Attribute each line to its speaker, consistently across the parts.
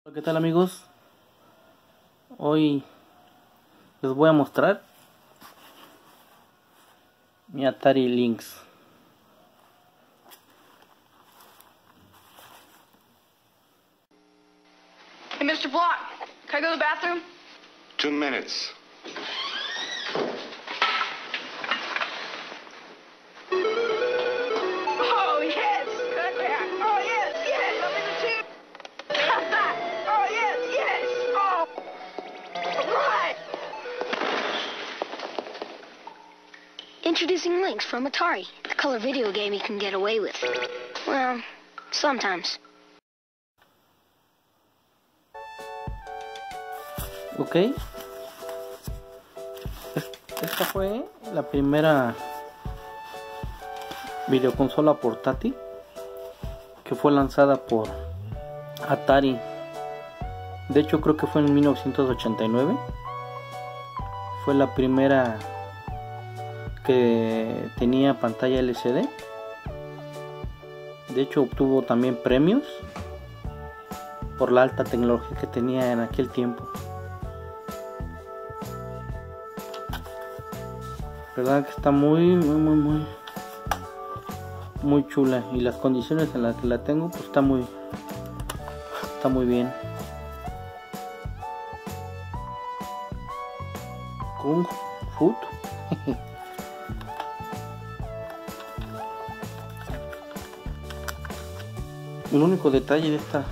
Speaker 1: Hola, ¿qué tal amigos? Hoy les voy a mostrar mi Atari Lynx.
Speaker 2: Hey, Mr. Block, can I go to the bathroom?
Speaker 3: 2 minutes.
Speaker 2: Oh, yes! Oh, yes, yes! I'm in the tube! Oh, yes, yes! Oh! Right!
Speaker 4: Introducing Lynx from Atari, the color video game you can get away with. Well, sometimes.
Speaker 1: Ok. Esta fue la primera videoconsola portátil que fue lanzada por Atari. De hecho creo que fue en 1989. Fue la primera que tenía pantalla LCD. De hecho obtuvo también premios por la alta tecnología que tenía en aquel tiempo. Verdad que está muy chula, y las condiciones en las que la tengo pues está muy bien. Kung Fu. El único detalle de esta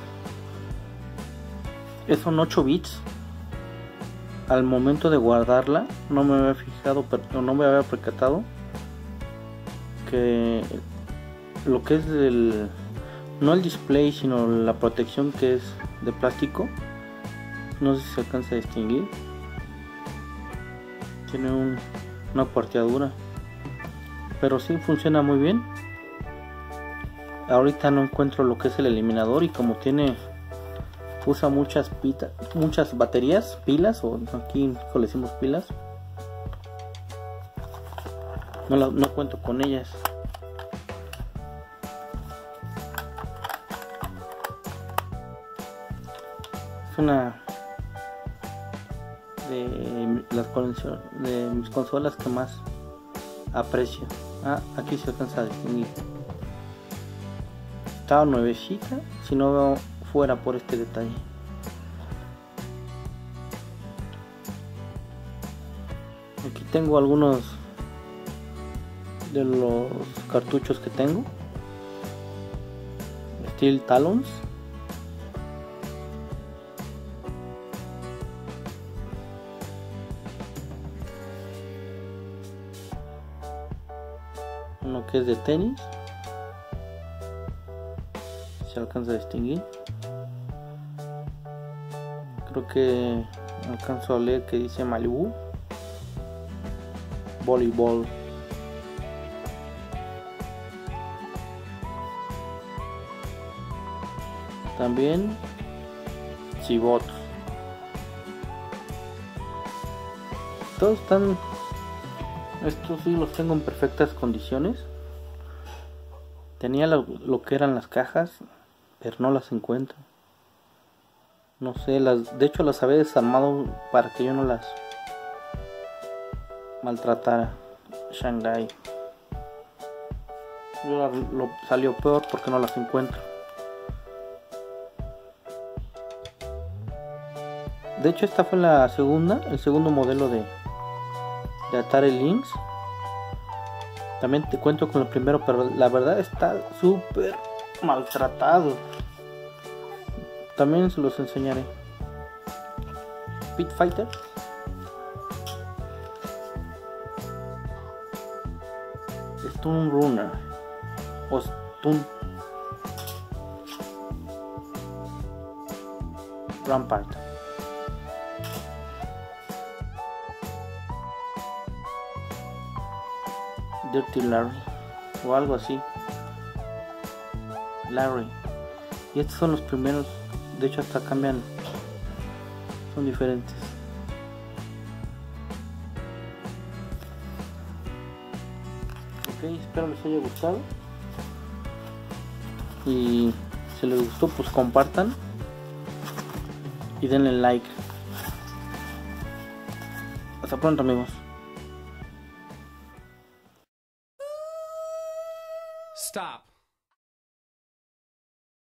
Speaker 1: son 8 bits. Al momento de guardarla no me había fijado, pero no me había percatado que lo que es no el display, sino la protección, que es de plástico, no sé si se alcanza a distinguir, tiene una cuarteadura, pero sí funciona muy bien. Ahorita no encuentro lo que es el eliminador, y como usa muchas baterías, pilas, o aquí le decimos pilas, no cuento con ellas. Es una de las colecciones de mis consolas que más aprecio. Aquí se alcanza a distinguir. Estaba nuevecita, si no fuera por este detalle. Aquí tengo algunos de los cartuchos que tengo. Steel Talons. Uno que es de tenis, se alcanza a distinguir. Creo que alcanzo a leer que dice Malibu Voleibol. También Chibot. Todos están, estos sí los tengo en perfectas condiciones. Tenía lo que eran las cajas, pero no las encuentro. No sé, de hecho las había desarmado para que yo no las maltratara. Shanghai. Lo salió peor porque no las encuentro. De hecho esta fue el segundo modelo de Atari Lynx. También te cuento con el primero, pero la verdad está súper maltratado. También se los enseñaré. Pit Fighter. Stun Runner o Stun Rampart. Dirty Larry o algo así. Larry. Y estos son los primeros. De hecho hasta cambian, son diferentes. Ok, espero les haya gustado, y si les gustó pues compartan y denle like. Hasta pronto, amigos.
Speaker 5: Stop.